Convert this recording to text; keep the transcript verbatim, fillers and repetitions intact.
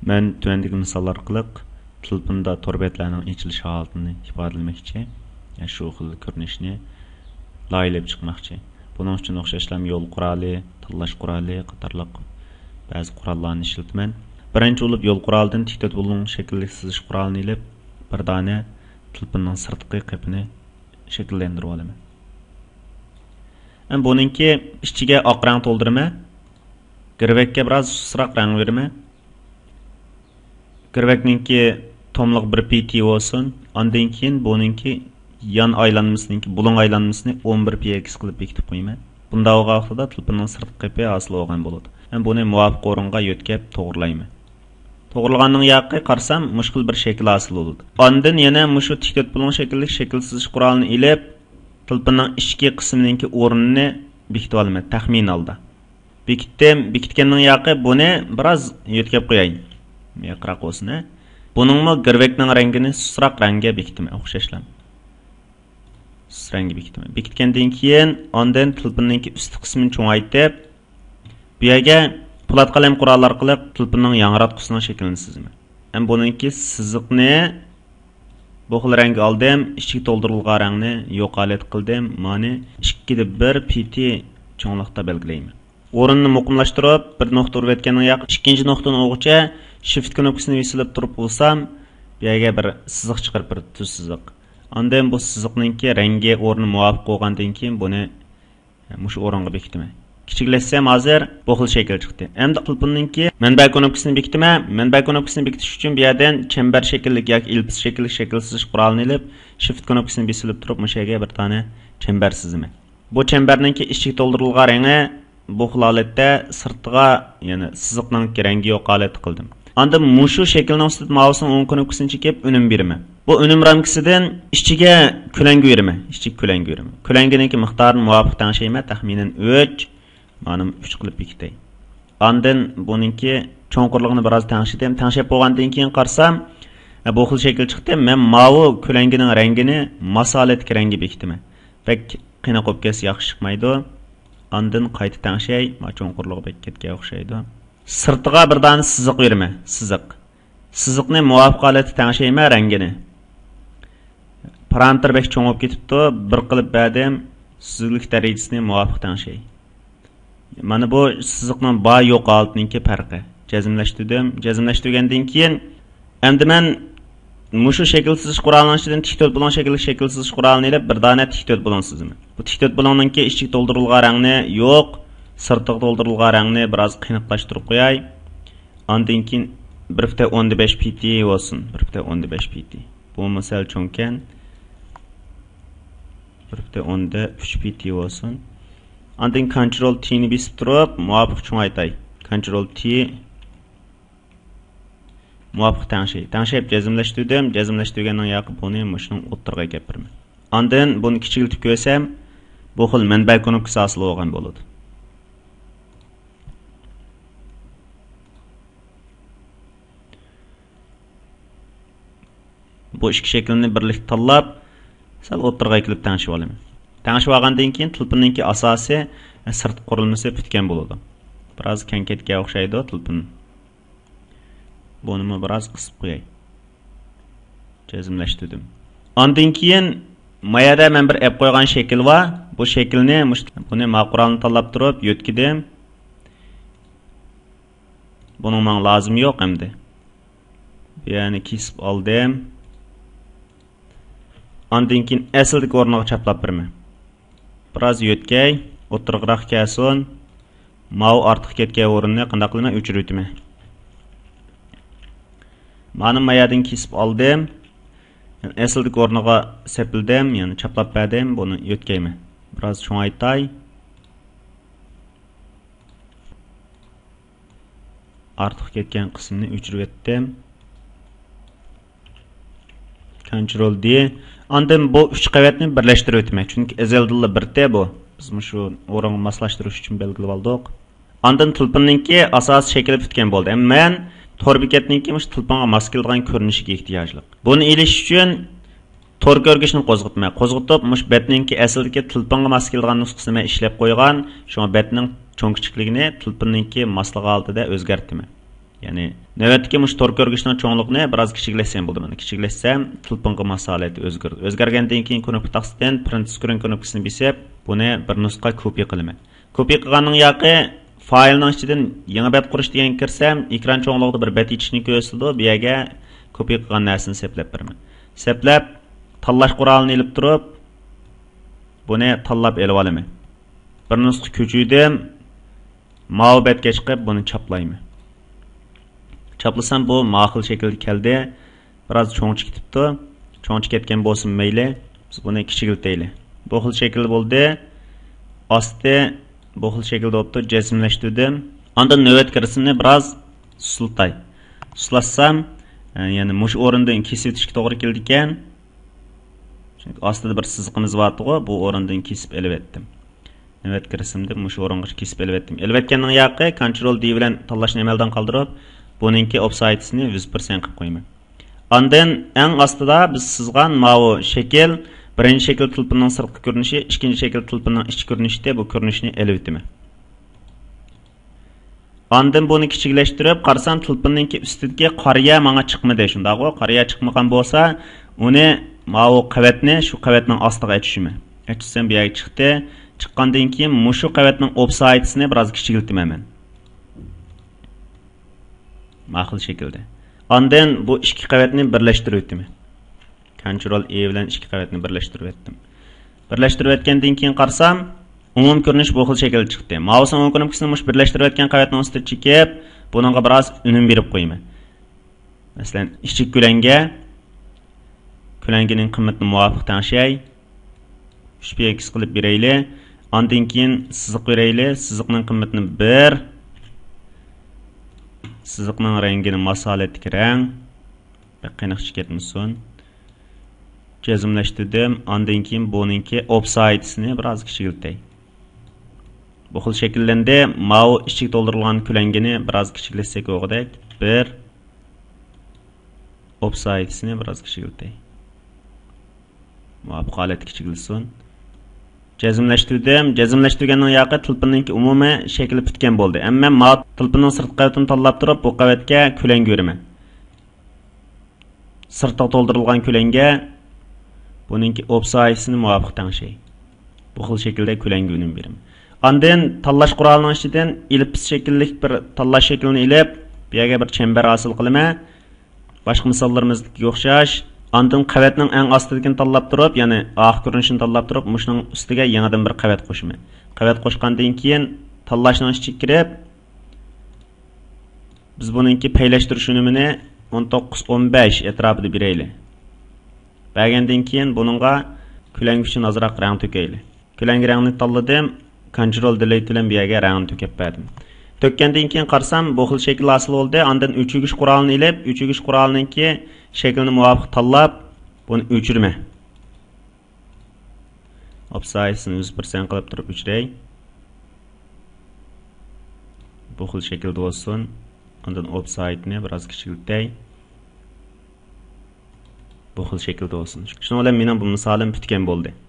Men tövendeki misal orqali tilpinda tor betlarning ochilish holatini ifodalamoqchi. Yani shu xil ko'rinishni loyilab chiqmoqchi. Buning uchun o'xshashlam yo'l quroli, tanlash quroli qatorliq ba'zi qurollarni ishlatman. Birinchi bo'lib yo'l qurolidan tikdat bo'lgan shaklli sizish qurolini ilib bir dona tilpinning sirtqi qepini shakllantirib olaman. Ham buningki ichiga oq rang to'ldiraman. Girvakka biroz susroq rang beraman. Girvakninki tomliq bir pt bo'lsin. Ondan keyin buningki yan aylanmasınınki bulun aylanmasını o'n bir px qilib bekitib qo'yman. Bunda vaqtida tilpinning sirtqi qepi asli bo'lgan bo'ladi. Men buni muvofiq o'ringa yo'tkab to'g'rilayman. To'g'rilganning yoqqa qarsam mushkul bir shakl hosil bo'ladi. Ondan yana mushu tikdat bo'lgan shaklli shaklsiz qurolni ilib tilpinning ichki qisminingki o'rnini bekitib olaman taxmin holda. Bekitdim, bekitganning yoqqa buni biroz yo'tkab qo'yayin. Yaqroq bo'lsin. Buningmi girvakning rangini susroq rangga bekitdim, o'xshashlam. Rengi bekitdim. Bekitgandan keyin ondan tilpinning usti qismini cho'ngaytib, bu yerga po'lat qalam qurollar qilib tilpinning yangratqusining shaklini chizaman. Ham buningki siziqni bu xil rang oldim, ichiga to'ldirilgan rangni yo'qolat qildim. Mana ikki da bir pt cho'nglikda belgilayman. O'rinni muqimlashtirib, bir nuqta urib o'tgandan yoq ikkinchi nuqtani o'g'cha shift knopkasini bosilib turib bo'lsam, bu yerga bir siziq chiqarib bir tuz siziq. Ondan bu siziqninki rangi o'rni muvofiq bo'lgandan keyin buni mush o'ringa bekitaman. Kichiklashsam hozir bu xil shakl chiqdi. Endi tilpinninki manba knopkasini bekitaman. Manba knopkasini bekitish uchun bu yerdan chambar shaklli yoki elpis shaklli shaklsiz qurolni ilib, shift knopkasini bosilib turib mush yerga bir tane chambar chizaman. Bu chambarninki ichiga to'ldirilgan rangi bu xil holatda sirtiga, ya'ni siziqning rangi yo'qolat qildim. Anda mushu shaklning ustida mousening o'ng knopkasini chekib unum beraman. Bu unum ramkasidan ichiga ko'langi beraman, ichiga ko'langi beraman. Ko'langiningki miqdorini muvofiq tanishayman, taxminan uch, mana uch qilib bekitay. Ondan buningki cho'nqurligini biroz tanishdim. Tanishib bo'lgandan keyin qarsam, bu xil shakl chiqdi. Men mavi ko'langining rangini masolatga rangi bekitaman. Bak qina qo'yib kelsa yaxshi chiqmaydi. Ondan qayta tanishay, ma cho'nqurligi bek ketga o'xshaydi. Sirtiga bir dona siziq beraman, siziq. Siziqni muvofiq holatda tanishayman rangini. Parametr bek cho'ngib ketibdi, bir qilib berdim, sizlik darajasini muvofiq tanishay. Mana bu siziqning ba yo'q holatninki farqi. Jazmlashtirdim, jazmlashtirgandan keyin endi men mushu shaklsiz qurolning ichidan tikdat bo'lgan shaklli shaklsiz qurolni ilib bir dona tikdat bo'lgan sizaman. Bu tikdat bo'lganninki ichiga to'ldirilgan rangni yo'q, sirtiga to'ldirilgan rangni biroz qiyinlashtirib qo'yay. Ondan keyin bir da o'n besh pt bo'lsin, bir da o'n besh pt. Bu misal cho'nkan bir da o'n uch pt bo'lsin. Ondan Ctrl T ni bosib turib, muvofiq cho'ngaytay. Ctrl T muvofiq tanishay. Tanishib jazmlashtirdim, jazmlashtirgandan yoq buni mushuning o'ttirga keltirman. Ondan buni kichiltib ko'rsam, bu xil manba knopkasi hosil bo'lgan bo'ladi. Bu ikki shaklni birlikda tanlab, sal o'ttirga kelib tanishib olaman. Tanishib olgandan keyin tilpinninki asosi sirt qurilmasi bitgan bo'ladi. Biroz kanketga o'xshaydi tilpin. Buni biroz qisib qo'yay. Jazmlashtirdim. Ondan keyin mayada men bir app qo'ygan shakl va bu shaklni buni maquralni tanlab turib yo'tkidim. Buning menga lozim yo'q endi. Ya'ni kesib oldim. Ondan keyin asldagi o'rniga chaplab beraman. Biroz yo'tkay, o'tirg'iroq kelsin. Mau ortiq ketgan o'rinni qanday qilaman o'chirib o'taman. Mana mayadan kesib oldim. Asldagi o'rniga sepildim, ya'ni chaplab berdim, buni yo'tkayman. Biroz cho'ngaytay. Ortiq ketgan qismini o'chirib o'tdim. Ctrl D. Ondan bu uch qavatni birlashtirib o'tmak. Chunki azaldilla birta bu. Biz shu o'rinni moslashtirish uchun belgilab oldik. Ondan tilpinninki asos shakli bitgan bo'ldi. Men tor bekatninki mush tilpinga mos keladigan ko'rinishiga ehtiyojli. Buni elish uchun tor ko'rgishni qo'zg'atma. Qo'zg'atib mush betninki asldagi tilpinga mos keladigan nusxasini men ishlab qo'ygan. Shunga betning cho'ng kichikligini tilpinninki mosligi oldida o'zgartdim. Ya'ni navbatdagi mush tor ko'rgichning cho'ngliqni biroz kichiklashsam bo'ldi. Buni kichiklashsam tulpinqi masalati o'zgardi. O'zgargandan keyin knopka taqsidan print screen knopkasini besib, buni bir nusxa kopiya qilaman. Kopiya qilganning yoqi faylning ichidan yangi bet qurish degan kirsam, ekran cho'nlig'ida bir bet yetishni ko'rsatdi. Bu yerga kopiya qilgan narsani seplab beraman. Seplab tanlash qurolini olib turib, buni tanlab elib olaman. Bir nusxa ko'chirdim. Mavi betga chiqib buni chaplayman. Chaplasam bu ma'qul shaklda keldi. Biroz cho'nchi ketibdi. Cho'nchi ketgan bo'lsin mayli. Biz buni kichikiltaylik. Bu xil shaklda bo'ldi. Osti bu xil shaklda bo'libdi. Jazmlashtirdim. Ondan navbatgi rasmni biroz sultay. Sulatsam, ya'ni mush o'rindan kesib o'tishga to'g'ri keldi ekan. Chunki ostida bir siziqimiz bor-ku, bu o'rindan kesib elib etdim. Navbatgi rasmda mush o'ringa kesib elib etdim. Elib etganning yoqi Ctrl D bilan tanlashni amaldan qoldirib, buningki offside-ni yuz foiz qilib qo'yaman. Ondan eng ostida biz sizgan ma'vo shakl, birinchi shakl tulpining sirtqi ko'rinishi, ikkinchi shakl tulpining ichki ko'rinishida bu ko'rinishni elib etaman. Ondan buni kichiklashtirib, qarsam tulpiningki ustidagi qariya menga chiqmadi. Shundaqo, qariya chiqmagan bo'lsa, uni ma'vo qavatni shu qavatning ostiga aytishiman. Aytsam bu yerga chiqdi. Chiqqandan keyin mushu qavatning offside-ni biroz kichikiltimaman. Ma'qul shaklda. Ondan bu ikki qavatni birlashtirib o'tdim. Ctrl E bilan ikki qavatni birlashtirib o'tdim. Birlashtirib o'tgandan keyin qarsam, umum ko'rinish bu xil shaklda chiqdi. Mousening o'ng knopkasini mush birlashtirib o'tgan qavatning ustiga chekib, buningga biroz unum berib qo'yaman. Masalan, ichki ko'langa ko'langining qimmatini muvofiq tangshay uch x qilib beraylik. Ondan keyin siziq beraylik. Siziqning qimmatini bir, siziqning rangini masolatli rang, qiynoqchi ketmasin. Jazmlashtirdim. Ondan keyin buningki offside-ni biroz kichikiltay. Bu xil shakllandi. Ma'vo ichki to'ldirilgan ko'langini biroz kichiklashsak o'g'idek bir, offside-ni biroz kichikiltay. Muvofiq holatda kichikilsin. Jazmlashtirdim. Jazmlashtirganning yoqi tulpinning umumiy shakli bitgan bo'ldi. Ammo ma tulpining sirt qavatini tanlab turib, bu qavatga ko'lang ko'raman. Sirtga to'ldirilgan ko'langa buningki offside-ni muvofiq tangshay. Bu xil shaklda ko'langa unum beraman. Ondan tanlash qurolining ichidan ellipse shakllik bir tanlash shaklini ilib, bu yerga bir chambar hosil qilaman. Boshqa misollarimizdagi o'xshash. Ondan qavatning eng ostidagini tanlab turib, ya'ni oxir ko'rinishini tanlab turib, mushning ustiga yangidan bir qavat qo'shaman. Qavat qo'shgandan keyin tanlashning ichiga kirib, biz buningki paylashtirish unumini o'n to'qqiz o'n besh atrofida beraylik. Bergandan keyin buningga ko'lang uchun ozroq rang to'kaylik. Ko'lang rangni tanladim, Ctrl Delete bilan bu yerga rangni to'kib berdim. Tökkandan keyin qarsam bu xil shakl hosil bo'ldi. Ondan o'chirish qurolini ilib, o'chirish qurolininki shaklini muvofiq tanlab, buni o'chirma. Offside-ni yuz foiz qilib turib o'chiray. Bu xil shaklda bo'lsin. Ondan offside-ni biroz kichikiltay. Bu xil shaklda bo'lsin. Shuning bilan mening bu misolim bitgan bo'ldi.